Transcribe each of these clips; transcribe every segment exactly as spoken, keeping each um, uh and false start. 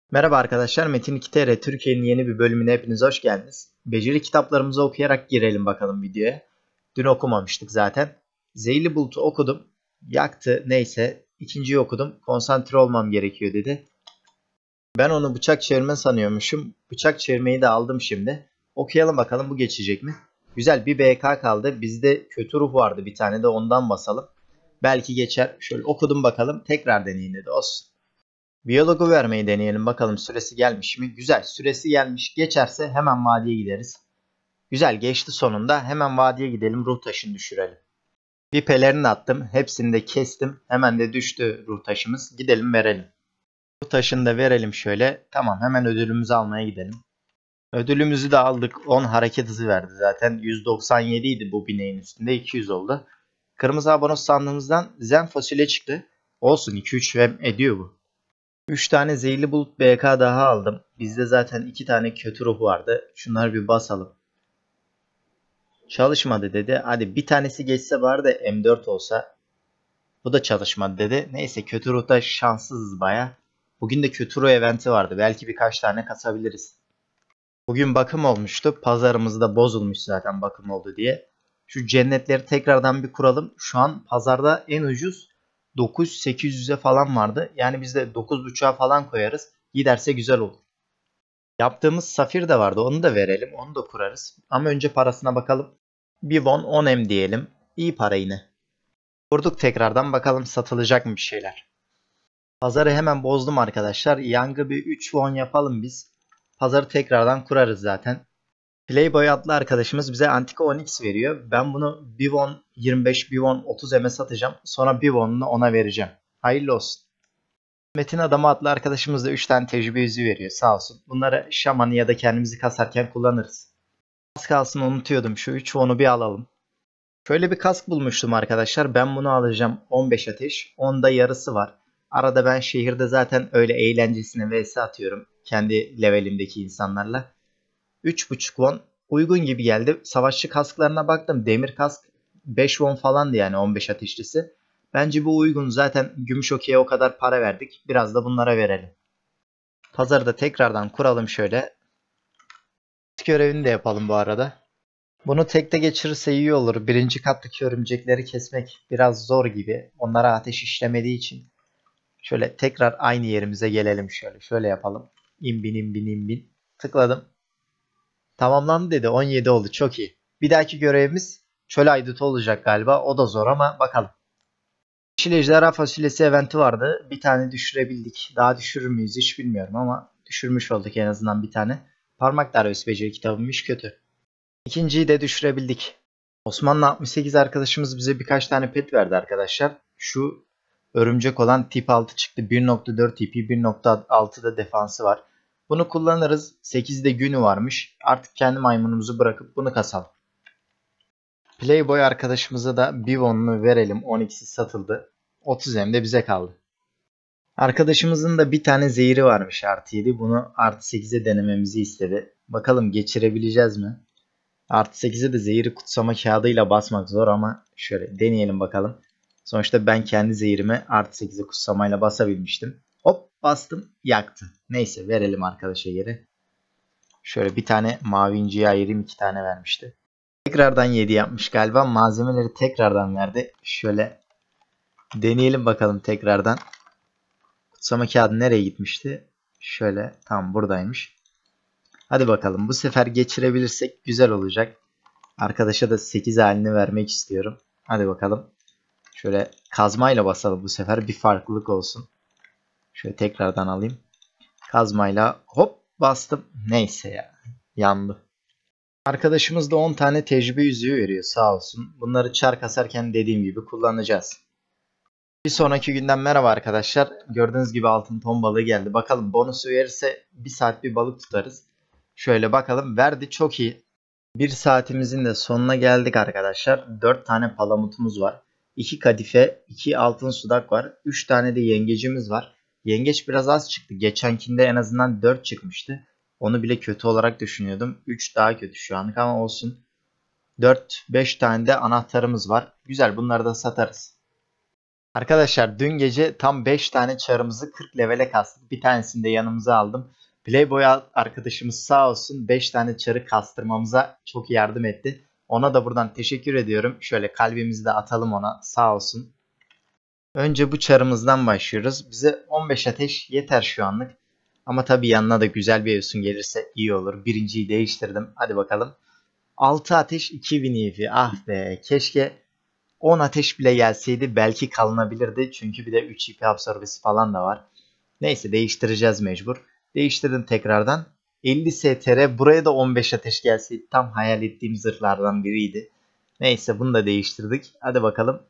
Merhaba arkadaşlar, Metin iki T R Türkiye'nin yeni bir bölümüne hepiniz hoş geldiniz. Beceri kitaplarımızı okuyarak girelim bakalım videoya. Dün okumamıştık zaten. Zeyli Bulut'u okudum. Yaktı neyse. İkinciyi okudum. Konsantre olmam gerekiyor dedi. Ben onu bıçak çevirme sanıyormuşum. Bıçak çevirmeyi de aldım şimdi. Okuyalım bakalım bu geçecek mi? Güzel, bir B K kaldı. Bizde kötü ruh vardı bir tane de, ondan basalım. Belki geçer. Şöyle okudum bakalım. Tekrar deneyin dedi. Olsun. Biyologu vermeyi deneyelim bakalım, süresi gelmiş mi? Güzel, süresi gelmiş. Geçerse hemen vadiye gideriz. Güzel, geçti sonunda. Hemen vadiye gidelim, ruh taşını düşürelim. Bir pelerin attım. Hepsini de kestim. Hemen de düştü ruh taşımız. Gidelim verelim. Ruh taşını da verelim şöyle. Tamam, hemen ödülümüzü almaya gidelim. Ödülümüzü de aldık. on hareket hızı verdi zaten. yüz doksan yedi idi bu bineğin üstünde. iki yüz oldu. Kırmızı abonos sandığımızdan zen fasulye çıktı. Olsun, iki üç hem ediyor bu. üç tane zehirli bulut B K daha aldım. Bizde zaten iki tane kötü ruh vardı. Şunları bir basalım. Çalışmadı dedi. Hadi bir tanesi geçse bari de M dört olsa. Bu da çalışmadı dedi. Neyse, kötü ruhta şanssızız baya. Bugün de kötü ruh eventi vardı. Belki birkaç tane kasabiliriz. Bugün bakım olmuştu. Pazarımız da bozulmuş zaten bakım oldu diye. Şu cennetleri tekrardan bir kuralım. Şu an pazarda en ucuz dokuz sekiz yüze falan vardı. Yani biz de dokuz buçuğa falan koyarız. Giderse güzel olur. Yaptığımız safir de vardı. Onu da verelim. Onu da kurarız. Ama önce parasına bakalım. bir won on M diyelim. İyi para yine. Kurduk tekrardan, bakalım satılacak mı bir şeyler. Pazarı hemen bozdum arkadaşlar. Yangı bir üç won yapalım biz. Pazarı tekrardan kurarız zaten. Playboy adlı arkadaşımız bize Antika on X veriyor. Ben bunu bir won yirmi beş, bir won otuz M'e satacağım. Sonra bir won'unu ona vereceğim. Hayırlı olsun. Metin Adamı adlı arkadaşımız da üç tane tecrübe yüzüğü veriyor sağ olsun. Bunları şamanı ya da kendimizi kasarken kullanırız. Az kalsın unutuyordum, şu üç won'u bir alalım. Şöyle bir kask bulmuştum arkadaşlar. Ben bunu alacağım. on beş ateş. onda yarısı var. Arada ben şehirde zaten öyle eğlencesine vs atıyorum. Kendi levelimdeki insanlarla. üç buçuk won uygun gibi geldi. Savaşçı kasklarına baktım. Demir kask beş won falandı yani, on beş ateşlisi. Bence bu uygun. Zaten gümüş okey'e o kadar para verdik. Biraz da bunlara verelim. Pazarı da tekrardan kuralım şöyle. Görevini de yapalım bu arada. Bunu tekte geçirirse iyi olur. Birinci kattaki örümcekleri kesmek biraz zor gibi. Onlara ateş işlemediği için. Şöyle tekrar aynı yerimize gelelim şöyle. Şöyle yapalım. İmbin imbin imbin. Tıkladım. Tamamlandı dedi. on yedi oldu. Çok iyi. Bir dahaki görevimiz çöl haydutu olacak galiba. O da zor ama bakalım. Yeşil ejderha fasulyesi eventi vardı. Bir tane düşürebildik. Daha düşürür müyüz hiç bilmiyorum ama düşürmüş olduk en azından bir tane. Parmak darbesi beceri kitabıymış, kötü. İkinciyi de düşürebildik. Osmanlı altmış sekiz arkadaşımız bize birkaç tane pet verdi arkadaşlar. Şu örümcek olan tip altı çıktı. bir nokta dört T P, bir nokta altıda defansı var. Bunu kullanırız. sekizde günü varmış. Artık kendi maymunumuzu bırakıp bunu kasalım. Playboy arkadaşımıza da bir won'unu verelim. on ikisi satıldı. otuz M de bize kaldı. Arkadaşımızın da bir tane zehri varmış artı yedi. Bunu artı sekize denememizi istedi. Bakalım geçirebileceğiz mi? Artı sekize de zehiri kutsama kağıdıyla basmak zor ama şöyle deneyelim bakalım. Sonuçta ben kendi zehirimi artı sekize kutsamayla basabilmiştim. Hop bastım, yaktı. Neyse, verelim arkadaşa geri. Şöyle bir tane mavi inciye ayırayım, iki tane vermişti. Tekrardan yedi yapmış galiba. Malzemeleri tekrardan verdi. Şöyle deneyelim bakalım tekrardan. Kutsama kağıdı nereye gitmişti? Şöyle tam buradaymış. Hadi bakalım, bu sefer geçirebilirsek güzel olacak. Arkadaşa da sekiz halini vermek istiyorum. Hadi bakalım. Şöyle kazmayla basalım bu sefer, bir farklılık olsun. Şöyle tekrardan alayım. Kazmayla hop bastım. Neyse ya. Yandı. Arkadaşımız da on tane tecrübe yüzüğü veriyor sağ olsun. Bunları çar kasarken dediğim gibi kullanacağız. Bir sonraki günden merhaba arkadaşlar. Gördüğünüz gibi altın ton balığı geldi. Bakalım bonusu verirse bir saat bir balık tutarız. Şöyle bakalım, verdi, çok iyi. Bir saatimizin de sonuna geldik arkadaşlar. dört tane palamutumuz var. iki kadife, iki altın sudak var. üç tane de yengecimiz var. Yengeç biraz az çıktı. Geçenkinde en azından dört çıkmıştı. Onu bile kötü olarak düşünüyordum. üç daha kötü şu anlık ama olsun. dört beş tane de anahtarımız var. Güzel, bunları da satarız. Arkadaşlar dün gece tam beş tane çarımızı kırk levele kastık. Bir tanesini de yanımıza aldım. Playboy arkadaşımız sağ olsun beş tane çarı kastırmamıza çok yardım etti. Ona da buradan teşekkür ediyorum. Şöyle kalbimizi de atalım ona, sağ olsun. Önce bu çarımızdan başlıyoruz. Bize on beş ateş yeter şu anlık. Ama tabii yanına da güzel bir Efsun gelirse iyi olur. Birinciyi değiştirdim. Hadi bakalım. altı ateş iki bin E P. Ah be, keşke on ateş bile gelseydi belki kalınabilirdi. Çünkü bir de üç E P absorbesi falan da var. Neyse, değiştireceğiz mecbur. Değiştirdim tekrardan. elli S T R, buraya da on beş ateş gelseydi tam hayal ettiğim zırhlardan biriydi. Neyse, bunu da değiştirdik. Hadi bakalım.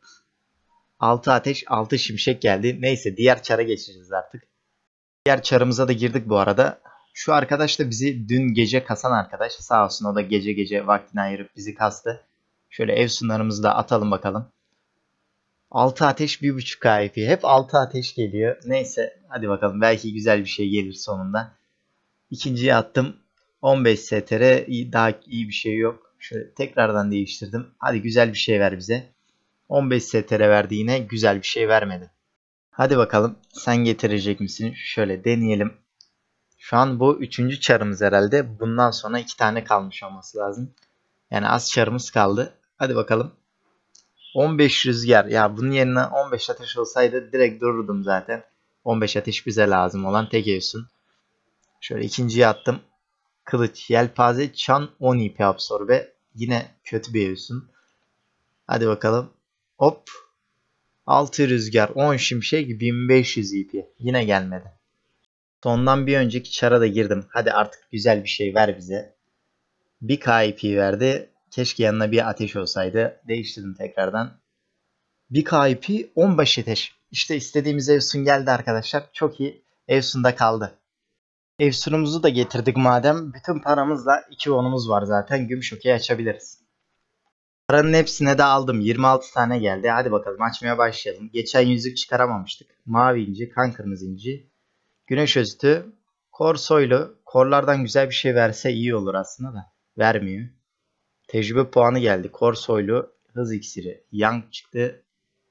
altı ateş altı şimşek geldi. Neyse, diğer çara geçeceğiz artık. Diğer çarımıza da girdik bu arada. Şu arkadaş da bizi dün gece kasan arkadaş. Sağ olsun, o da gece gece vaktini ayırıp bizi kastı. Şöyle Efsunlarımızı da atalım bakalım. altı ateş bir buçuk K P. Hep altı ateş geliyor. Neyse, hadi bakalım, belki güzel bir şey gelir sonunda. İkinciyi attım. on beş S T R, daha iyi bir şey yok. Şöyle tekrardan değiştirdim. Hadi güzel bir şey ver bize. on beş S T R verdi yine. Güzel bir şey vermedi. Hadi bakalım, sen getirecek misin? Şöyle deneyelim. Şu an bu üçüncü çarımız herhalde. Bundan sonra iki tane kalmış olması lazım. Yani az çarımız kaldı. Hadi bakalım. on beş rüzgar. Ya bunun yerine on beş ateş olsaydı direkt dururdum zaten. on beş ateş bize lazım olan tek Efsun. Şöyle ikinciyi attım. Kılıç, yelpaze, çan, on E P absorbe. Yine kötü bir Efsun. Hadi bakalım. Hop. altı rüzgar, on şimşek, bin beş yüz E P. Yine gelmedi. Sondan bir önceki çara da girdim. Hadi artık güzel bir şey ver bize. bir K E P verdi. Keşke yanına bir ateş olsaydı. Değiştirdim tekrardan. bir K E P, on beş ateş. İşte istediğimiz Efsun geldi arkadaşlar. Çok iyi. Efsun'da kaldı. Efsun'umuzu da getirdik madem. Bütün paramızla iki onumuz var zaten. Gümüş okey açabiliriz. Paranın hepsine de aldım. yirmi altı tane geldi. Hadi bakalım, açmaya başlayalım. Geçen yüzük çıkaramamıştık. Mavi inci, kan kırmızı inci, güneş özütü, kor soylu. Korlardan güzel bir şey verse iyi olur aslında da. Vermiyor. Tecrübe puanı geldi. Kor soylu, hız iksiri. Yang çıktı.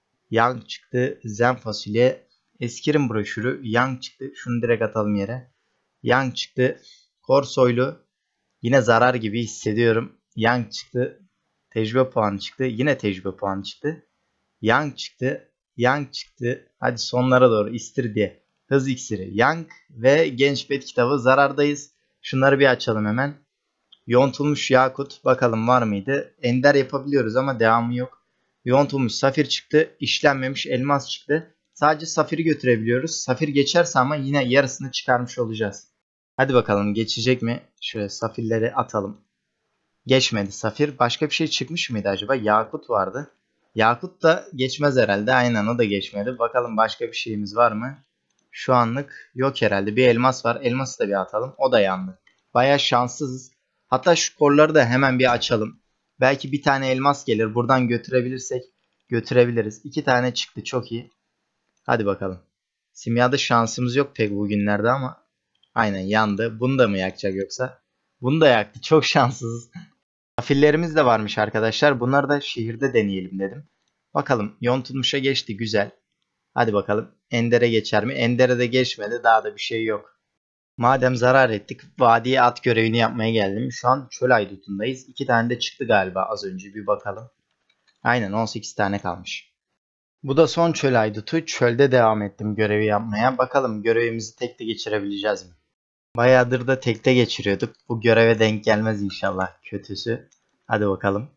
Yang çıktı. Zen fasulye. Eskirim broşürü. Yang çıktı. Şunu direkt atalım yere. Yang çıktı. Kor soylu. Yine zarar gibi hissediyorum. Yang çıktı. Tecrübe puanı çıktı. Yine tecrübe puanı çıktı. Yang çıktı. Yang çıktı. Hadi sonlara doğru. İstiridye, hız iksiri, Yang ve genç pet kitabı. Zarardayız. Şunları bir açalım hemen. Yontulmuş yakut. Bakalım var mıydı? Ender yapabiliyoruz ama devamı yok. Yontulmuş safir çıktı. İşlenmemiş elmas çıktı. Sadece safiri götürebiliyoruz. Safir geçerse ama yine yarısını çıkarmış olacağız. Hadi bakalım, geçecek mi? Şöyle safirleri atalım. Geçmedi safir. Başka bir şey çıkmış mıydı acaba? Yakut vardı. Yakut da geçmez herhalde. Aynen, o da geçmedi. Bakalım başka bir şeyimiz var mı? Şu anlık yok herhalde. Bir elmas var. Elması da bir atalım. O da yandı. Baya şanssızız. Hatta şu korları da hemen bir açalım. Belki bir tane elmas gelir. Buradan götürebilirsek götürebiliriz. İki tane çıktı. Çok iyi. Hadi bakalım. Simyada şansımız yok pek bugünlerde ama. Aynen, yandı. Bunu da mı yakacak yoksa? Bunu da yaktı. Çok şanssızız. Afillerimiz de varmış arkadaşlar. Bunları da şehirde deneyelim dedim. Bakalım, yontulmuşa geçti. Güzel. Hadi bakalım. Ender'e geçer mi? Ender'e de geçmedi. Daha da bir şey yok. Madem zarar ettik, vadiye at görevini yapmaya geldim. Şu an çöl haydutundayız. İki tane de çıktı galiba az önce. Bir bakalım. Aynen, on sekiz tane kalmış. Bu da son çöl haydutu. Çölde devam ettim görevi yapmaya. Bakalım görevimizi tekte geçirebileceğiz mi? Bayağıdır da tekte geçiriyorduk. Bu göreve denk gelmez inşallah kötüsü. Hadi bakalım.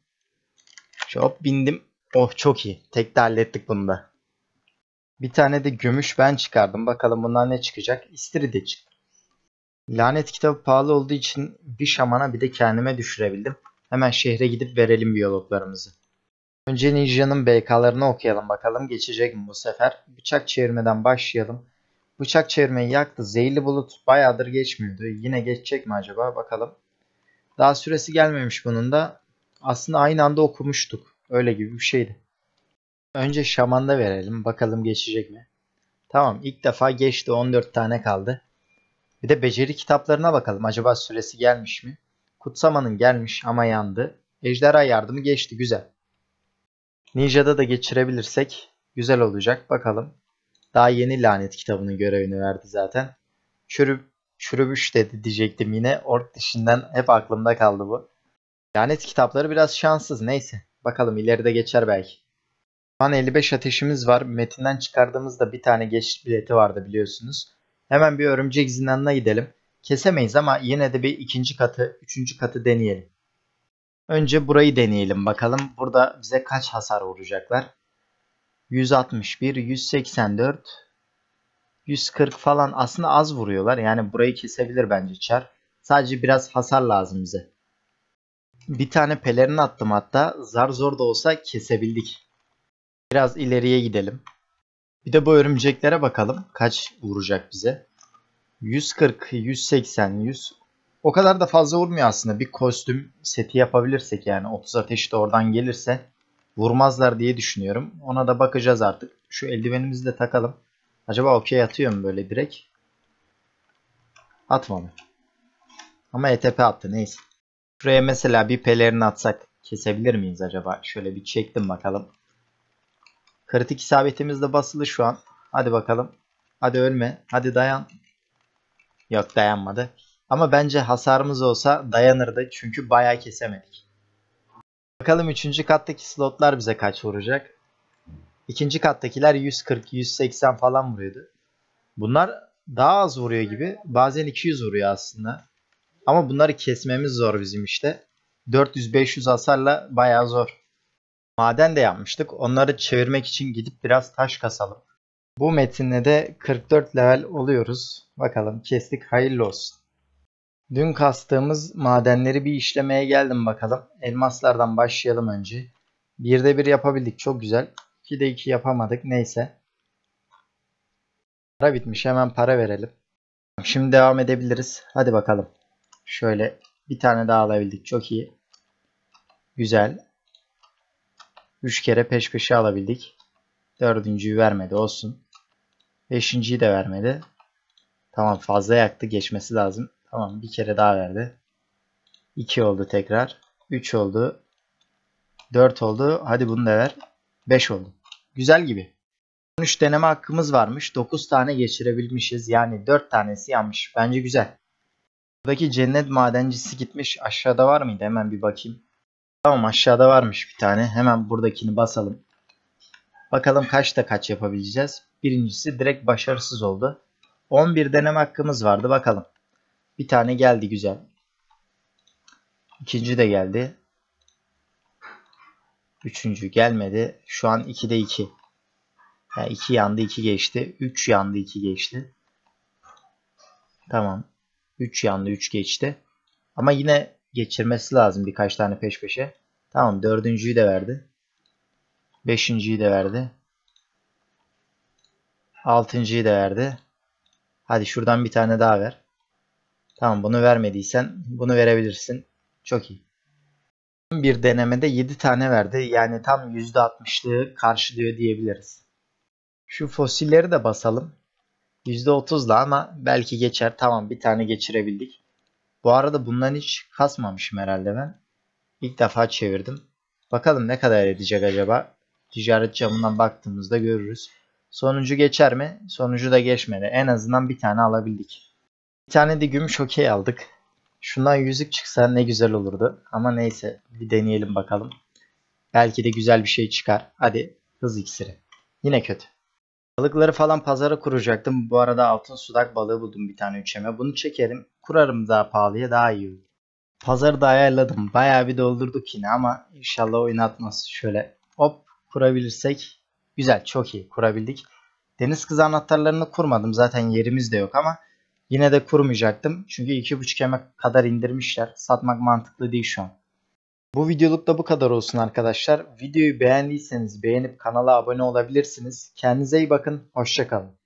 Hop bindim. Oh, çok iyi. Tekte hallettik bunu da. Bir tane de gümüş ben çıkardım. Bakalım bundan ne çıkacak? İstiridye çıktı. Lanet kitabı pahalı olduğu için bir şamana bir de kendime düşürebildim. Hemen şehre gidip verelim biyologlarımızı. Önce Ninja'nın B K'larını okuyalım bakalım. Geçecek mi bu sefer? Bıçak çevirmeden başlayalım. Bıçak çevirmeyi yaktı. Zehirli bulut bayağıdır geçmiyordu. Yine geçecek mi acaba? Bakalım. Daha süresi gelmemiş bunun da. Aslında aynı anda okumuştuk. Öyle gibi bir şeydi. Önce şamanda verelim. Bakalım geçecek mi? Tamam, ilk defa geçti. on dört tane kaldı. Bir de beceri kitaplarına bakalım. Acaba süresi gelmiş mi? Kutsamanın gelmiş ama yandı. Ejderha yardımı geçti. Güzel. Ninja'da da geçirebilirsek Güzel olacak. Bakalım. Daha yeni lanet kitabının görevini verdi zaten. Çürü, çürümüş dedi diyecektim yine. Ork dışından hep aklımda kaldı bu. Lanet kitapları biraz şanssız. Neyse. Bakalım ileride geçer belki. Şu an elli beş ateşimiz var. Metinden çıkardığımızda bir tane geçiş bileti vardı biliyorsunuz. Hemen bir örümcek zindanına gidelim. Kesemeyiz ama yine de bir ikinci katı, üçüncü katı deneyelim. Önce burayı deneyelim bakalım. Burada bize kaç hasar vuracaklar? yüz altmış bir, yüz seksen dört, yüz kırk falan aslında az vuruyorlar. Yani burayı kesebilir bence çar. Sadece biraz hasar lazım bize. Bir tane pelerin attım hatta. Zar zor da olsa kesebildik. Biraz ileriye gidelim. Bir de bu örümceklere bakalım. Kaç vuracak bize? yüz kırk, yüz seksen, yüz. O kadar da fazla vurmuyor aslında. Bir kostüm seti yapabilirsek yani otuz ateş de oradan gelirse vurmazlar diye düşünüyorum. Ona da bakacağız artık. Şu eldivenimizi de takalım. Acaba okey atıyor mu böyle direkt? Atmadı. Ama E T P attı neyse. Şuraya mesela bir pelerini atsak kesebilir miyiz acaba? Şöyle bir çektim bakalım. Kritik isabetimiz de basılı şu an. Hadi bakalım. Hadi ölme. Hadi dayan. Yok dayanmadı. Ama bence hasarımız olsa dayanırdı. Çünkü bayağı kesemedik. Bakalım üçüncü kattaki slotlar bize kaç vuracak? ikinci kattakiler yüz kırk yüz seksen falan vuruyordu. Bunlar daha az vuruyor gibi. Bazen iki yüz vuruyor aslında. Ama bunları kesmemiz zor bizim işte. dört yüz beş yüz hasarla bayağı zor. Maden de yapmıştık. Onları çevirmek için gidip biraz taş kasalım. Bu metinle de kırk dört level oluyoruz. Bakalım kestik, hayırlı olsun. Dün kastığımız madenleri bir işlemeye geldim bakalım. Elmaslardan başlayalım önce. birde bir yapabildik, çok güzel. ikide iki yapamadık, neyse. Para bitmiş, hemen para verelim. Şimdi devam edebiliriz. Hadi bakalım. Şöyle bir tane daha alabildik, çok iyi. Güzel. üç kere peş peşe alabildik. Dördüncüyü vermedi, olsun. Beşinciyi de vermedi. Tamam, fazla yaktı, geçmesi lazım. Tamam, bir kere daha verdi. iki oldu tekrar. üç oldu. dört oldu. Hadi bunu da ver. beş oldu. Güzel gibi. on üç deneme hakkımız varmış. dokuz tane geçirebilmişiz. Yani dört tanesi yanmış. Bence güzel. Buradaki cennet madencisi gitmiş. Aşağıda var mıydı? Hemen bir bakayım. Tamam, aşağıda varmış bir tane. Hemen buradakini basalım. Bakalım kaçta kaç yapabileceğiz. Birincisi direkt başarısız oldu. on bir deneme hakkımız vardı. Bakalım. Bir tane geldi, güzel. İkinci de geldi. Üçüncü gelmedi. Şu an ikide iki. Yani iki yandı, iki geçti. üç yandı, iki geçti. Tamam. üç yandı, üç geçti. Ama yine geçirmesi lazım birkaç tane peş peşe. Tamam, dördüncüyü de verdi. Beşinciyi de verdi. Altıncıyı da verdi. Hadi şuradan bir tane daha ver. Tamam, bunu vermediysen bunu verebilirsin. Çok iyi. Bir denemede yedi tane verdi. Yani tam yüzde altmışlığı karşılıyor diyebiliriz. Şu fosilleri de basalım. yüzde otuzla ama belki geçer. Tamam, bir tane geçirebildik. Bu arada bundan hiç kasmamışım herhalde ben. İlk defa çevirdim. Bakalım ne kadar edecek acaba? Ticaret camından baktığımızda görürüz. Sonuncu geçer mi? Sonuncu da geçmedi. En azından bir tane alabildik. Bir tane de gümüş okey aldık. Şundan yüzük çıksa ne güzel olurdu. Ama neyse, bir deneyelim bakalım. Belki de güzel bir şey çıkar. Hadi hız iksiri. Yine kötü. Balıkları falan pazara kuracaktım. Bu arada altın sudak balığı buldum bir tane üçeme. Bunu çekerim. Kurarım daha pahalıya, daha iyi olur. Pazarı da ayarladım. Bayağı bir doldurduk yine ama inşallah oynatmaz. Şöyle hop kurabilirsek. Güzel, çok iyi kurabildik. Deniz kızı anahtarlarını kurmadım. Zaten yerimiz de yok ama yine de kurmayacaktım. Çünkü iki buçuk eme kadar indirmişler. Satmak mantıklı değil şu an. Bu videoluk da bu kadar olsun arkadaşlar. Videoyu beğendiyseniz beğenip kanala abone olabilirsiniz. Kendinize iyi bakın. Hoşça kalın.